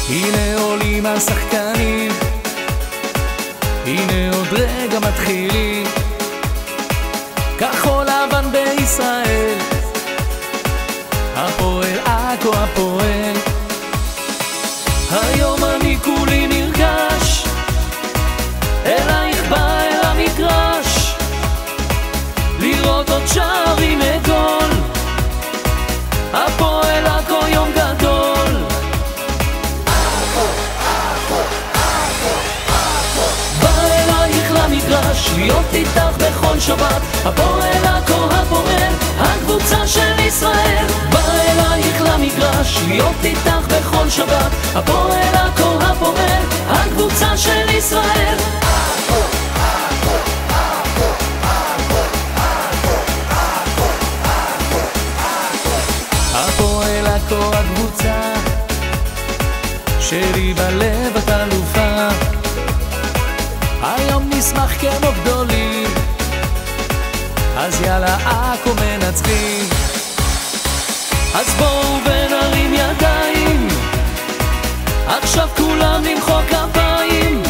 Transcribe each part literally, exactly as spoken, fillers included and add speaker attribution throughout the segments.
Speaker 1: הנה עולים השחקנים, הנה עוד רגע מתחילים. כחול לבן בישראל, הפועל עכו הפועל. היום אני כולי נרגש, אלייך בא אל המגרש, לראות עוד שערים מגול. הפועל עכו יום גדול. בא אלייך למגרש, להיות איתך בכל שבת. הפועל עכו הפועל, הקבוצה של ישראל. בא אלייך למגרש, להיות איתך בכל שבת. הפועל עכו הפועל, הקבוצה של ישראל. הפועל עכו הקבוצה שלי בלב, את אלופה. היום נשמח כמו גדולים, אז יאללה עכו מנצחים. אז בואו ונרים ידיים, עכשיו כולם למחוא כפיים.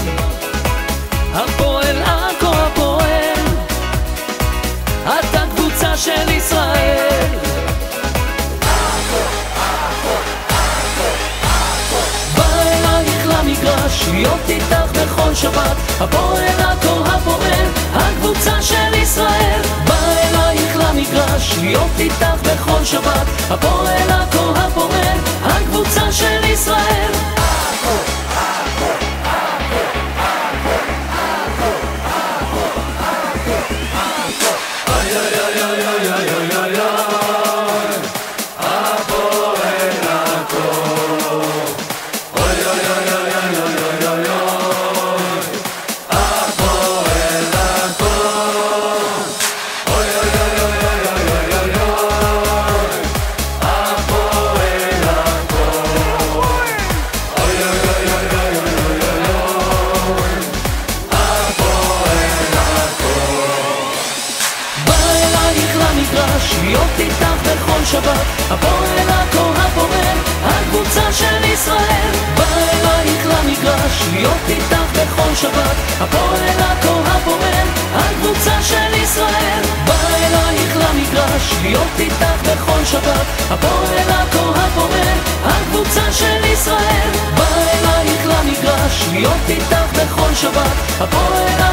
Speaker 1: הפועל עכו הפועל, את הקבוצה של ישראל. להיות איתך בכל שבת. הפועל עכו הפועל, הקבוצה של ישראל. בא אלייך למגרש, להיות איתך בכל שבת. הפועל עכו הפועל, הקבוצה של ישראל. להיות איתך בכל שבת. הפועל עכו הפועל, הקבוצה של ישראל. בא אלייך למגרש, להיות איתך בכל שבת. הפועל עכו הפועל, הקבוצה של ישראל. בא אלייך למגרש, להיות איתך בכל שבת. הפועל עכו הפועל, הקבוצה של ישראל. בא אלייך למגרש, להיות איתך בכל שבת. הפועל